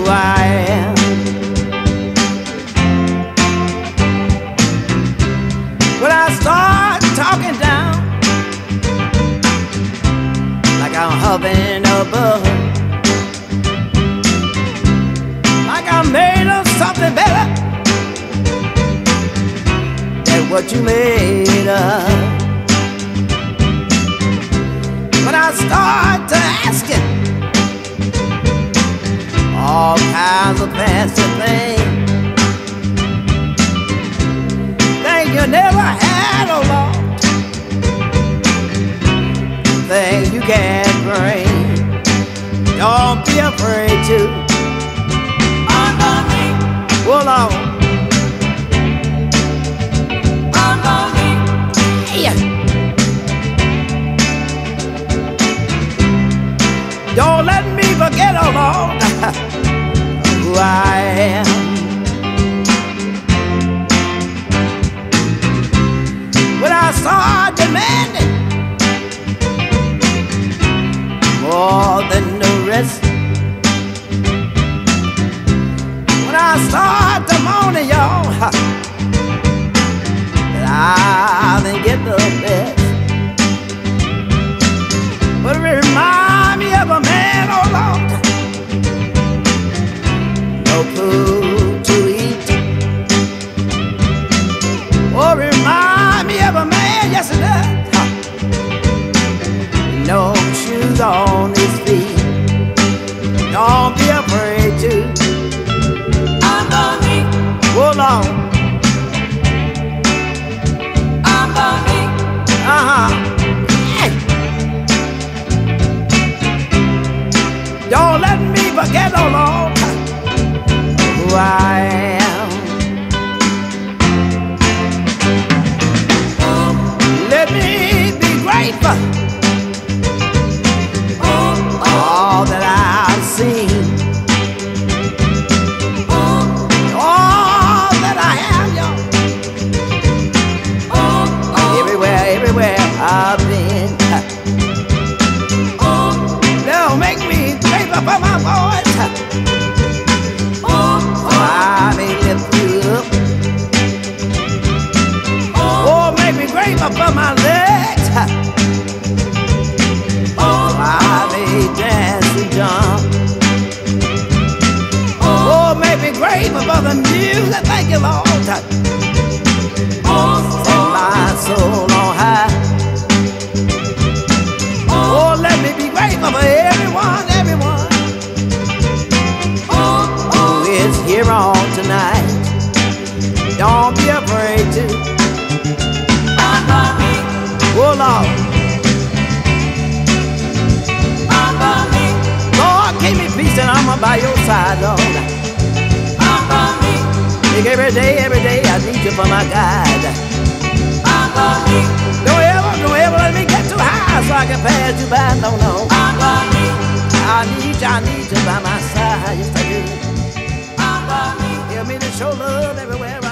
I am. When I start talking down, like I'm hovering above, like I'm made of something better than what you made of. When I start to asking all kinds of fancy things, things you never had, oh Lord, things you can't bring. Don't be afraid to honor me. Oh Lord, honor me. Yeah. Don't let me forget, oh Lord, who I am. When I start demanding more than the rest, when I start to moaning, y'all, that I didn't get the best, but remind me of a man, oh Lord, no food to eat. Oh, remind me of a man, yes it does, no shoes on his feet. Don't be afraid to honor me. Oh Lord, honor me. Don't let me forget, oh Lord, who I am. Let me be grateful for all that I've seen, all that I have, y'all. Everywhere I've been. They'll make me grateful for my voice, so I may lift you up. Oh, make me grateful for my legs, so I may dance and jump. Oh, make me grateful for the music, thank you Lord, set my soul on high. Oh, let me be grateful for everyone who is here on tonight. Don't be afraid to honor me. Oh Lord, honor me. Lord, keep me peace and I'm by your side, Lord. Honor me. Every day I need you for my guide. Honor me. Don't ever let me get too high so I can pass you by, no. Honor me. I need you by my side, yes I do. Honor me. Help me to show love everywhere